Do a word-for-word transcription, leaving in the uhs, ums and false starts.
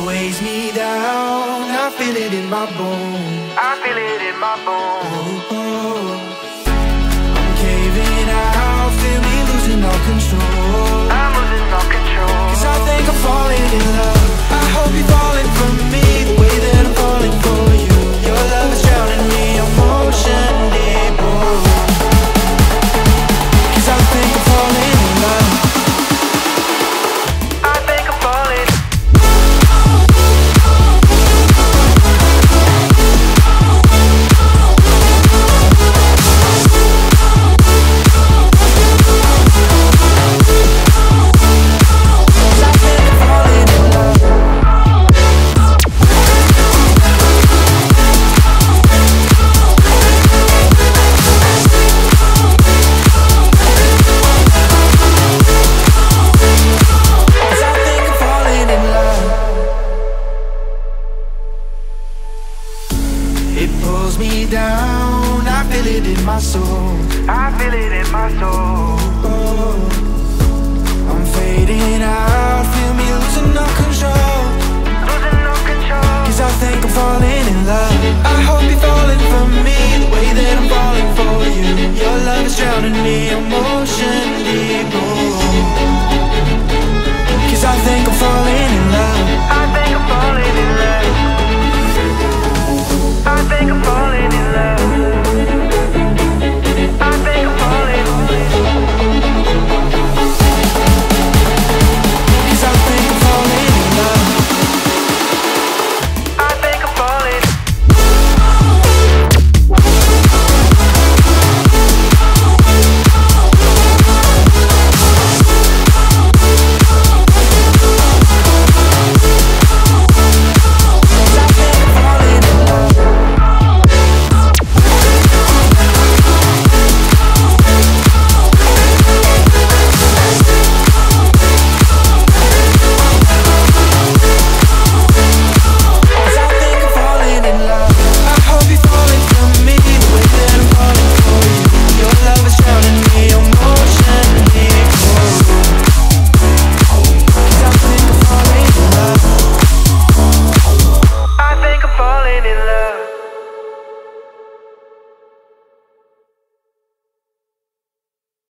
weighs me down, I feel it in my bones. I feel it in my bones. Oh, oh. I'm caving out, feel me losing all control. I'm losing all control. Cause I think I'm falling in love. I hope you're falling for me the way that I'm falling for you. Your love is drowning me, emotion deep. Oh. Cause I think I'm falling in love. I think I'm falling. It pulls me down, I feel it in my soul. I feel it in my soul. Oh, I'm fading out.